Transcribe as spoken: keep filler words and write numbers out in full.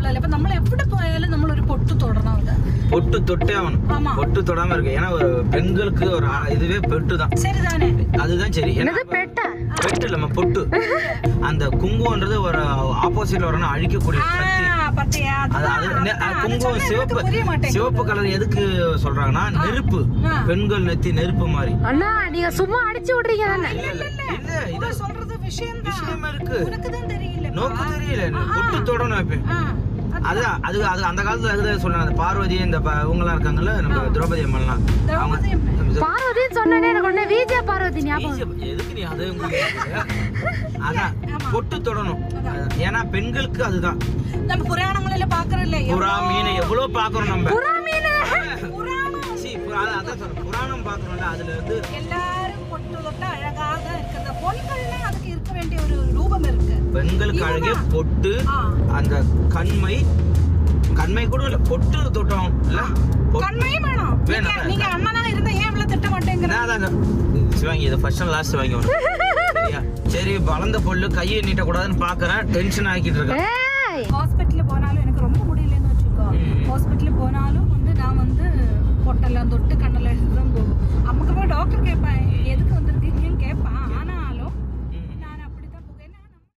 சொல்லல. அப்ப நம்ம எப்படி போயாலும் நம்ம ஒரு பொட்டு தொடறணும். அது பொட்டு தொட்டே ஆகணும். பொட்டு தொடாம இருக்கு. ஏன்னா ஒரு பெண்களுக்கு ஒரு இதுவே பெட்டு தான். சரிதானே? அதுதான் சரி. பெட்டு இல்ல பொட்டு. அந்த குங்குமன்றது ஒரு ஆப்போசிட்ல வரணும் அழிக்கக்கூடிய சக்தி. குங்குமம் சிவப்பு சிவப்பு கலர் எதுக்கு சொல்றாங்கன்னா நெருப்பு. பெண்கள் நெத்தி நெருப்பு மாதிரி. அண்ணா நீங்க சும்மா அடிச்சு விடுறீங்க தானே? இல்ல இத சொல்றது விஷயம் விஷயம் இருக்கு. உனக்கு தான் தெரியல. நோக்கு தெரியல. பொட்டு தொடணும் இப்ப. அது அது அது அந்த காலத்துல அதுதான் சொன்னாங்க. பார்வதி இந்த இவங்கலாம் இருக்காங்கல்ல நம்ம திரௌபதி அம்மன்லாம். பார்வதி சொன்னனே எனக்கு உடனே விஜய பார்வதி ஞாபகம். எதுக்கு நீ அதே அதான் பொட்டு தொடணும். ஏன்னா பெண்களுக்கு அதுதான். நம்ம புராணங்கள பாக்குறோம்ல. புறா மீன் எவ்வளவு பாக்குறோம் நம்ம. புறா மீன் புராணம். சீ அதான் சொல்றேன். புராணம் பாக்குறோம்ல அதுல வந்து எல்லாரும் பொட்டு தொட்ட அழகாக இருக்குது. பொண்கள்னா அதுக்கு இருக்க வேண்டிய ஒரு ரூபம் இருக்கு. பெண்களுக்கு அழகே பொட்டு அந்த கண்மை கண்மை கூட இல்ல பொட்டு தொட்டோம் இல்ல கண்மை வேணும். நீங்க அண்ணனா இருந்தா ஏன் இவ்வளவு திட்ட மாட்டேங்கற? நான் சிவாங்கி இத ஃபர்ஸ்ட் அண்ட் லாஸ்ட் வாங்கி வரணும். சரியா? சரி வளர்ந்த பொண்ணு கையை நீட்ட கூடாதுன்னு பாக்குறேன். டென்ஷன் ஆக்கிட்டு இருக்கேன். ஹாஸ்பிடல்ல போனாலும் எனக்கு ரொம்ப முடியலன்னு வெச்சுக்கோ. ஹாஸ்பிடல்ல போனாலும் வந்து நான் வந்து பொட்டெல்லாம் தொட்டு கண்ணெல்லாம் எடுத்து தான் போகும். அம்மாக்கு போய் டாக்டர் கேட்பேன் எதுக்கு வந்திருக்கீங்கன்னு கேட்பான். ஆனா